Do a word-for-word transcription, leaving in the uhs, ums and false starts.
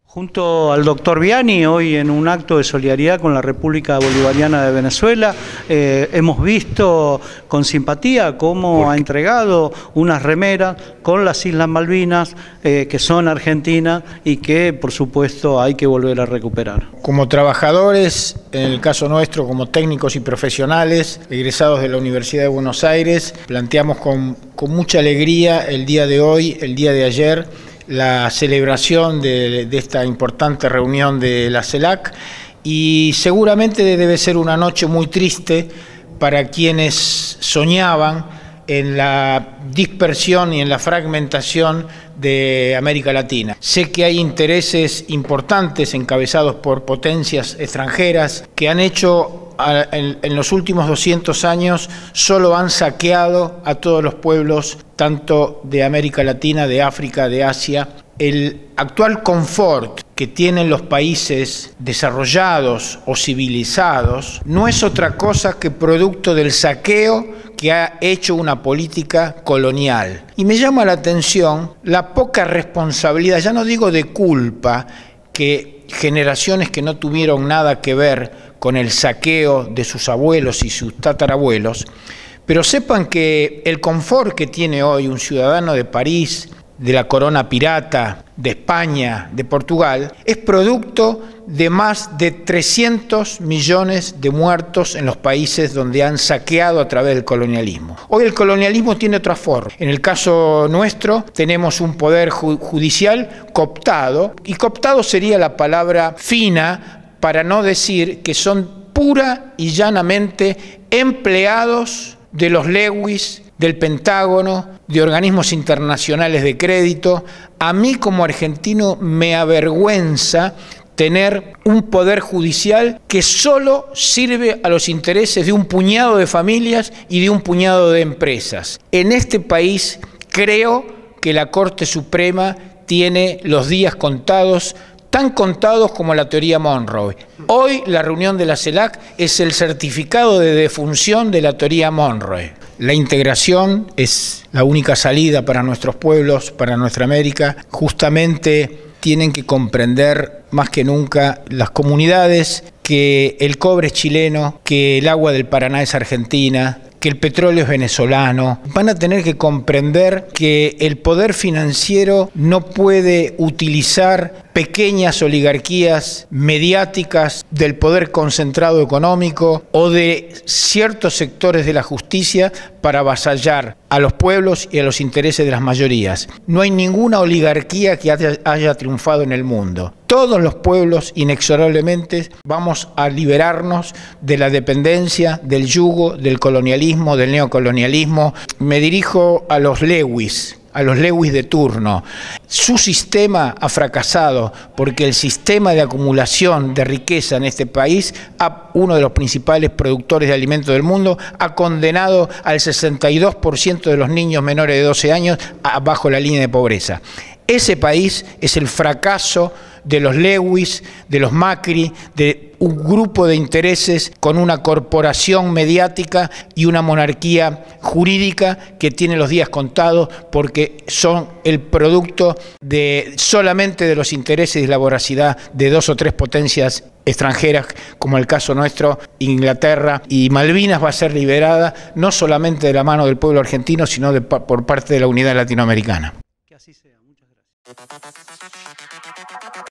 Junto al doctor Viani, hoy en un acto de solidaridad con la República Bolivariana de Venezuela, eh, hemos visto con simpatía cómo ha entregado unas remeras con las Islas Malvinas, eh, que son argentinas y que, por supuesto, hay que volver a recuperar. Como trabajadores, en el caso nuestro, como técnicos y profesionales, egresados de la Universidad de Buenos Aires, planteamos con, con mucha alegría el día de hoy, el día de ayer, la celebración de, de esta importante reunión de la CELAC, y seguramente debe ser una noche muy triste para quienes soñaban en la dispersión y en la fragmentación de América Latina. Sé que hay intereses importantes encabezados por potencias extranjeras que han hecho en los últimos doscientos años, solo han saqueado a todos los pueblos, tanto de América Latina, de África, de Asia. El actual confort que tienen los países desarrollados o civilizados no es otra cosa que producto del saqueo que ha hecho una política colonial. Y me llama la atención la poca responsabilidad, ya no digo de culpa, que generaciones que no tuvieron nada que ver con el saqueo de sus abuelos y sus tatarabuelos, pero sepan que el confort que tiene hoy un ciudadano de París, de la corona pirata, de España, de Portugal, es producto de más de trescientos millones de muertos en los países donde han saqueado a través del colonialismo. Hoy el colonialismo tiene otra forma. En el caso nuestro tenemos un poder judicial cooptado, y cooptado sería la palabra fina para no decir que son pura y llanamente empleados de los Lewis, del Pentágono, de organismos internacionales de crédito. A mí como argentino me avergüenza tener un poder judicial que solo sirve a los intereses de un puñado de familias y de un puñado de empresas. En este país creo que la Corte Suprema tiene los días contados, tan contados como la teoría Monroe. Hoy la reunión de la CELAC es el certificado de defunción de la teoría Monroe. La integración es la única salida para nuestros pueblos, para nuestra América. Justamente tienen que comprender más que nunca las comunidades que el cobre es chileno, que el agua del Paraná es argentina, que el petróleo es venezolano. Van a tener que comprender que el poder financiero no puede utilizar pequeñas oligarquías mediáticas del poder concentrado económico o de ciertos sectores de la justicia para avasallar a los pueblos y a los intereses de las mayorías. No hay ninguna oligarquía que haya, haya triunfado en el mundo. Todos los pueblos inexorablemente vamos a liberarnos de la dependencia, del yugo, del colonialismo, del neocolonialismo. Me dirijo a los Lewis, a los Lewis de turno. Su sistema ha fracasado porque el sistema de acumulación de riqueza en este país, a uno de los principales productores de alimentos del mundo, ha condenado al sesenta y dos por ciento de los niños menores de doce años a, bajo la línea de pobreza. Ese país es el fracaso de los Lewis, de los Macri, de un grupo de intereses con una corporación mediática y una monarquía jurídica que tiene los días contados porque son el producto de solamente de los intereses y la voracidad de dos o tres potencias extranjeras, como el caso nuestro, Inglaterra, y Malvinas va a ser liberada no solamente de la mano del pueblo argentino, sino de, por parte de la unidad latinoamericana. Que así sea. Muchas gracias.